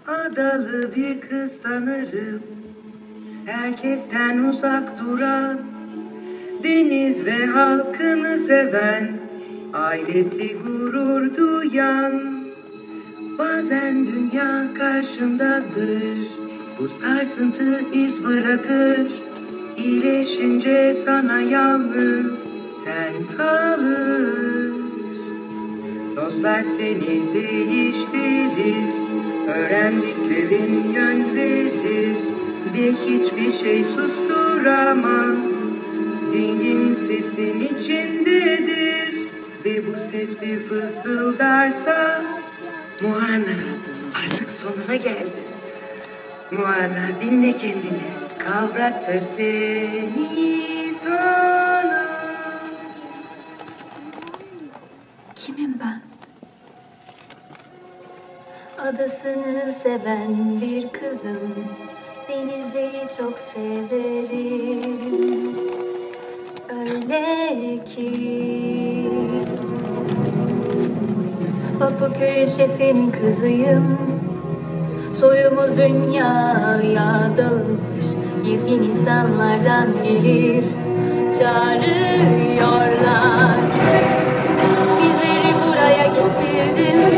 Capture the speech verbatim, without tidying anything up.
Adalı bir kız tanırım, herkesten uzak duran, deniz ve halkını seven, ailesi gurur duyan. Bazen dünya karşındadır, bu sarsıntı iz bırakır. İyileşince sana yalnız sen kalır. Dostlar seni değiştirir, öğrendiklerin yön verir ve hiçbir şey susturamaz. Dingin sesin içindedir ve bu ses bir fısıldarsa: Moana, artık sonuna geldin. Moana, dinle kendini, kavratır seni sana. Kimim ben? Adasını seven bir kızım, denizi çok severim. Öyle ki Papaköy şefinin kızıyım. Soyumuz dünyaya dağılmış, gezgin insanlardan gelir, çağırıyorlar. Bizleri buraya getirdim,